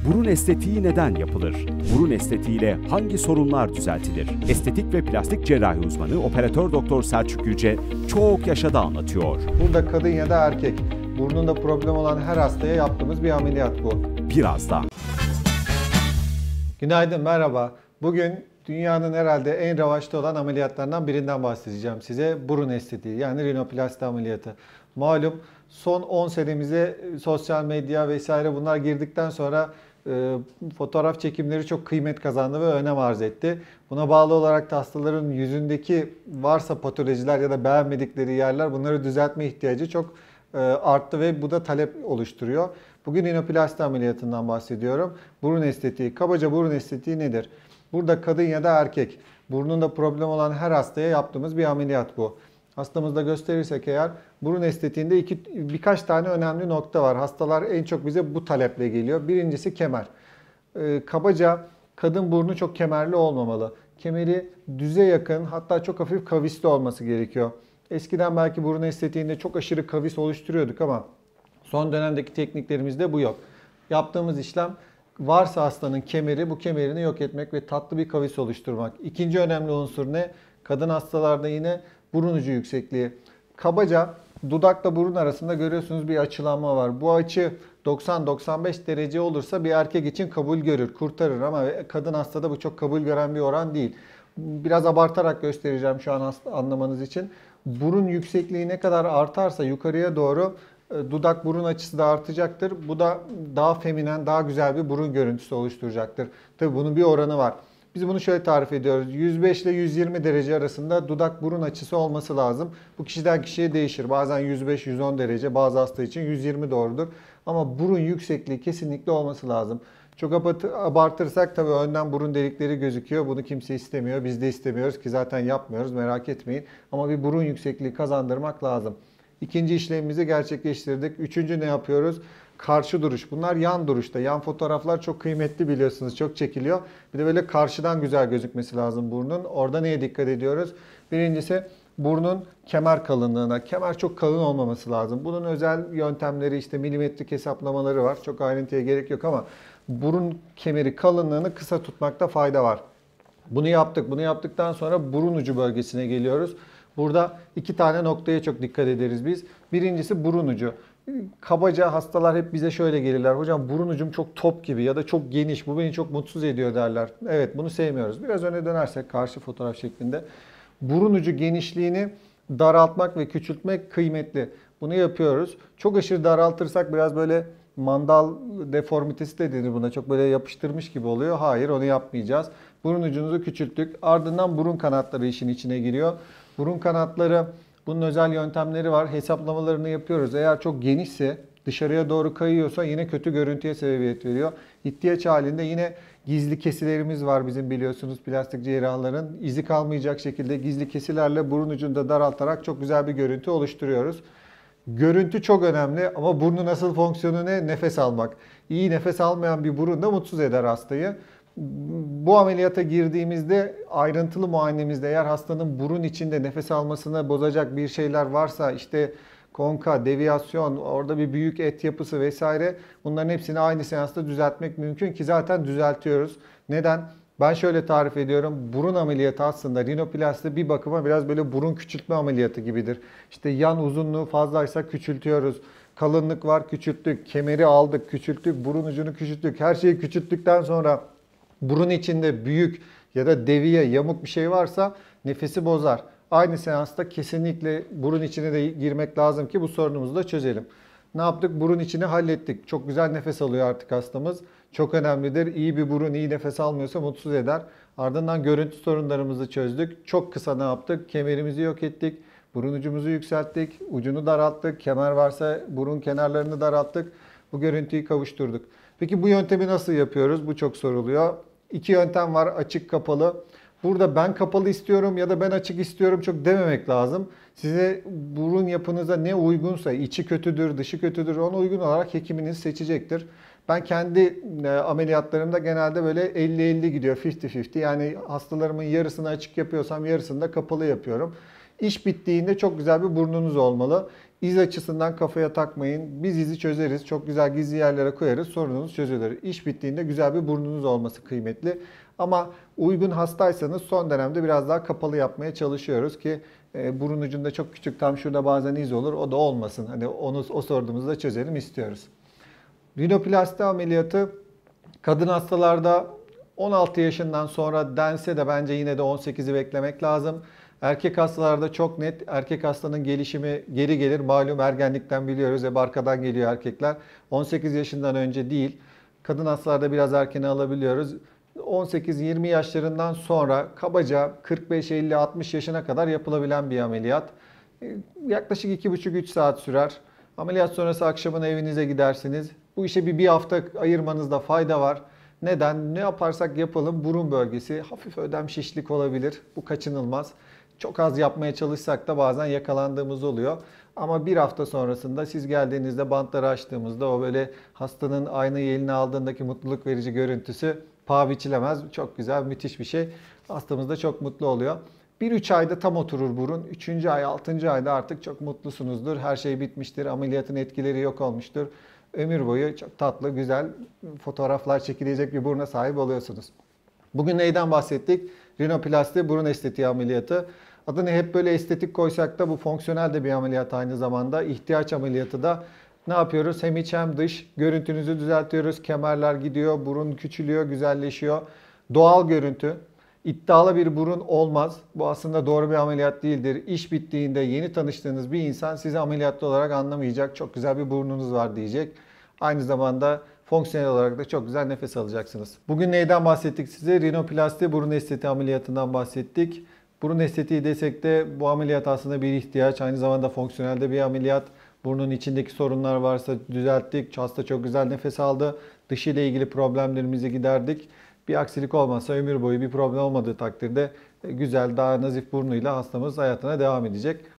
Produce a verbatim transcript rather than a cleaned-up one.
Burun estetiği neden yapılır? Burun estetiğiyle hangi sorunlar düzeltilir? Estetik ve plastik cerrahi uzmanı operatör doktor Selçuk Yüce çok yaşada anlatıyor. Burada kadın ya da erkek, burnunda problem olan her hastaya yaptığımız bir ameliyat bu. Birazdan. Günaydın, merhaba. Bugün dünyanın herhalde en revaçta olan ameliyatlarından birinden bahsedeceğim size. Burun estetiği, yani rinoplasti ameliyatı. Malum son on senemize sosyal medya vesaire bunlar girdikten sonra e, fotoğraf çekimleri çok kıymet kazandı ve önem arz etti. Buna bağlı olarak da hastaların yüzündeki varsa patolojiler ya da beğenmedikleri yerler, bunları düzeltme ihtiyacı çok e, arttı ve bu da talep oluşturuyor. Bugün rinoplasti ameliyatından bahsediyorum. Burun estetiği. Kabaca burun estetiği nedir? Burada kadın ya da erkek, burnunda problem olan her hastaya yaptığımız bir ameliyat bu. Hastamızda gösterirsek eğer, burun estetiğinde iki, birkaç tane önemli nokta var. Hastalar en çok bize bu taleple geliyor. Birincisi kemer. Ee, kabaca kadın burnu çok kemerli olmamalı. Kemeri düze yakın, hatta çok hafif kavisli olması gerekiyor. Eskiden belki burun estetiğinde çok aşırı kavis oluşturuyorduk ama son dönemdeki tekniklerimizde bu yok. Yaptığımız işlem, varsa hastanın kemeri, bu kemerini yok etmek ve tatlı bir kavis oluşturmak. İkinci önemli unsur ne? Kadın hastalarda yine burun ucu yüksekliği. Kabaca dudakla burun arasında görüyorsunuz bir açılanma var. Bu açı doksan doksan beş derece olursa bir erkek için kabul görür, kurtarır ama kadın hastada bu çok kabul gören bir oran değil. Biraz abartarak göstereceğim şu an anlamanız için. Burun yüksekliği ne kadar artarsa yukarıya doğru dudak burun açısı da artacaktır. Bu da daha feminen, daha güzel bir burun görüntüsü oluşturacaktır. Tabii bunun bir oranı var. Biz bunu şöyle tarif ediyoruz. yüz beş ile yüz yirmi derece arasında dudak burun açısı olması lazım. Bu kişiden kişiye değişir. Bazen yüz beş yüz on derece, bazı hasta için yüz yirmi doğrudur. Ama burun yüksekliği kesinlikle olması lazım. Çok abartırsak tabii önden burun delikleri gözüküyor. Bunu kimse istemiyor. Biz de istemiyoruz ki zaten yapmıyoruz, merak etmeyin. Ama bir burun yüksekliği kazandırmak lazım. İkinci işlemimizi gerçekleştirdik. Üçüncü ne yapıyoruz? Karşı duruş. Bunlar yan duruşta. Yan fotoğraflar çok kıymetli biliyorsunuz. Çok çekiliyor. Bir de böyle karşıdan güzel gözükmesi lazım burnun. Orada neye dikkat ediyoruz? Birincisi burnun kemer kalınlığına. Kemer çok kalın olmaması lazım. Bunun özel yöntemleri, işte milimetrik hesaplamaları var. Çok ayrıntıya gerek yok ama burun kemeri kalınlığını kısa tutmakta fayda var. Bunu yaptık. Bunu yaptıktan sonra burun ucu bölgesine geliyoruz. Burada iki tane noktaya çok dikkat ederiz biz. Birincisi burun ucu. Kabaca hastalar hep bize şöyle gelirler. Hocam burun ucum çok top gibi ya da çok geniş. Bu beni çok mutsuz ediyor derler. Evet, bunu sevmiyoruz. Biraz öne dönersek karşı fotoğraf şeklinde. Burun ucu genişliğini daraltmak ve küçültmek kıymetli. Bunu yapıyoruz. Çok aşırı daraltırsak biraz böyle mandal deformitesi de denir buna. Çok böyle yapıştırmış gibi oluyor. Hayır, onu yapmayacağız. Burun ucunuzu küçülttük. Ardından burun kanatları işin içine giriyor. Burun kanatları, bunun özel yöntemleri var. Hesaplamalarını yapıyoruz. Eğer çok genişse, dışarıya doğru kayıyorsa yine kötü görüntüye sebebiyet veriyor. İhtiyaç halinde yine gizli kesilerimiz var bizim, biliyorsunuz plastik cerrahların. İzi kalmayacak şekilde gizli kesilerle burun ucunu da daraltarak çok güzel bir görüntü oluşturuyoruz. Görüntü çok önemli ama burnun asıl fonksiyonu ne? Nefes almak. İyi nefes almayan bir burun da mutsuz eder hastayı. Bu ameliyata girdiğimizde ayrıntılı muayenemizde eğer hastanın burun içinde nefes almasını bozacak bir şeyler varsa, işte konka, deviyasyon, orada bir büyük et yapısı vesaire, bunların hepsini aynı seansta düzeltmek mümkün ki zaten düzeltiyoruz. Neden? Ben şöyle tarif ediyorum. Burun ameliyatı aslında rinoplasti bir bakıma biraz böyle burun küçültme ameliyatı gibidir. İşte yan uzunluğu fazlaysa küçültüyoruz. Kalınlık var, küçülttük. Kemeri aldık, küçülttük. Burun ucunu küçülttük. Her şeyi küçülttükten sonra burun içinde büyük ya da deviye, yamuk bir şey varsa nefesi bozar. Aynı seansta kesinlikle burun içine de girmek lazım ki bu sorunumuzu da çözelim. Ne yaptık? Burun içini hallettik. Çok güzel nefes alıyor artık hastamız. Çok önemlidir. İyi bir burun iyi nefes almıyorsa mutsuz eder. Ardından görüntü sorunlarımızı çözdük. Çok kısa ne yaptık? Kemerimizi yok ettik. Burun ucumuzu yükselttik. Ucunu daralttık. Kemer varsa burun kenarlarını daralttık. Bu görüntüyü kavuşturduk. Peki bu yöntemi nasıl yapıyoruz? Bu çok soruluyor. İki yöntem var, açık kapalı. Burada ben kapalı istiyorum ya da ben açık istiyorum çok dememek lazım. Size burun yapınıza ne uygunsa, içi kötüdür, dışı kötüdür, ona uygun olarak hekiminiz seçecektir. Ben kendi ameliyatlarımda genelde böyle elli elli gidiyor, elli elli. Yani hastalarımın yarısını açık yapıyorsam yarısını da kapalı yapıyorum. İş bittiğinde çok güzel bir burnunuz olmalı. İz açısından kafaya takmayın. Biz izi çözeriz. Çok güzel gizli yerlere koyarız. Sorununuz çözülür. İş bittiğinde güzel bir burnunuz olması kıymetli. Ama uygun hastaysanız son dönemde biraz daha kapalı yapmaya çalışıyoruz ki e, burun ucunda çok küçük, tam şurada bazen iz olur. O da olmasın. Hani onu o sorduğumuzda çözelim istiyoruz. Rinoplasti ameliyatı kadın hastalarda on altı yaşından sonra dense de bence yine de on sekizi beklemek lazım. Erkek hastalarda çok net, erkek hastanın gelişimi geri gelir. Malum ergenlikten biliyoruz, hep arkadan geliyor erkekler. on sekiz yaşından önce değil. Kadın hastalarda biraz erken alabiliyoruz. on sekiz yirmi yaşlarından sonra kabaca kırk beş elli altmış yaşına kadar yapılabilen bir ameliyat. Yaklaşık iki buçuk üç saat sürer. Ameliyat sonrası akşamına evinize gidersiniz. Bu işe bir bir hafta ayırmanızda fayda var. Neden? Ne yaparsak yapalım burun bölgesi hafif ödem şişlik olabilir. Bu kaçınılmaz. Çok az yapmaya çalışsak da bazen yakalandığımız oluyor. Ama bir hafta sonrasında siz geldiğinizde bantları açtığımızda o böyle hastanın aynayı eline aldığındaki mutluluk verici görüntüsü paha biçilemez. Çok güzel, müthiş bir şey. Hastamız da çok mutlu oluyor. bir üç ayda tam oturur burun. üçüncü ay, altıncı ayda artık çok mutlusunuzdur. Her şey bitmiştir. Ameliyatın etkileri yok olmuştur. Ömür boyu çok tatlı, güzel fotoğraflar çekilecek bir buruna sahip oluyorsunuz. Bugün neyden bahsettik? Rinoplasti, burun estetiği ameliyatı. Adını hep böyle estetik koysak da bu fonksiyonel de bir ameliyat aynı zamanda. İhtiyaç ameliyatı da ne yapıyoruz? Hem iç hem dış. Görüntünüzü düzeltiyoruz. Kemerler gidiyor, burun küçülüyor, güzelleşiyor. Doğal görüntü. İddialı bir burun olmaz. Bu aslında doğru bir ameliyat değildir. İş bittiğinde yeni tanıştığınız bir insan sizi ameliyatlı olarak anlamayacak. Çok güzel bir burnunuz var diyecek. Aynı zamanda fonksiyonel olarak da çok güzel nefes alacaksınız. Bugün neyden bahsettik size? Rinoplasti burun estetiği ameliyatından bahsettik. Burun estetiği desek de bu ameliyat aslında bir ihtiyaç. Aynı zamanda fonksiyonel de bir ameliyat. Burnun içindeki sorunlar varsa düzelttik. Hasta çok güzel nefes aldı. Dışı ile ilgili problemlerimizi giderdik. Bir aksilik olmazsa ömür boyu bir problem olmadığı takdirde güzel, daha nazif burnuyla hastamız hayatına devam edecek.